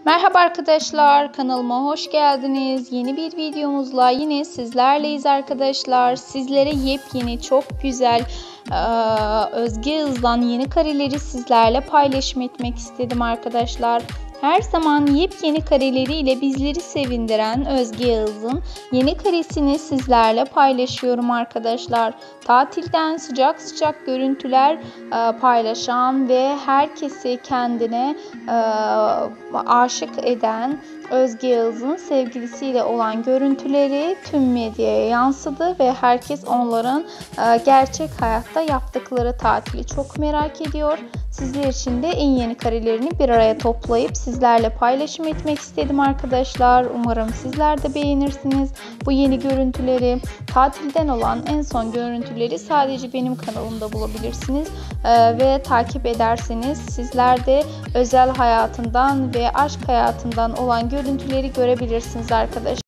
Merhaba arkadaşlar, kanalıma hoş geldiniz. Yeni bir videomuzla yine sizlerleyiz arkadaşlar. Sizlere yepyeni, çok güzel Özge Yağız'dan yeni kareleri sizlerle paylaşmak istedim arkadaşlar. Her zaman yepyeni kareleriyle bizleri sevindiren Özge Yağız'ın yeni karesini sizlerle paylaşıyorum arkadaşlar. Tatilden sıcak sıcak görüntüler paylaşan ve herkesi kendine aşık eden Özge Yağız'ın sevgilisiyle olan görüntüleri tüm medyaya yansıdı ve herkes onların gerçek hayatta yaptıkları tatili çok merak ediyor. Sizler için de en yeni karelerini bir araya toplayıp sizlerle paylaşım etmek istedim arkadaşlar. Umarım sizler de beğenirsiniz bu yeni görüntüleri. Tatilden olan en son görüntüleri sadece benim kanalımda bulabilirsiniz ve takip ederseniz sizler de özel hayatından ve aşk hayatından olan görüntüleri görebilirsiniz arkadaşlar.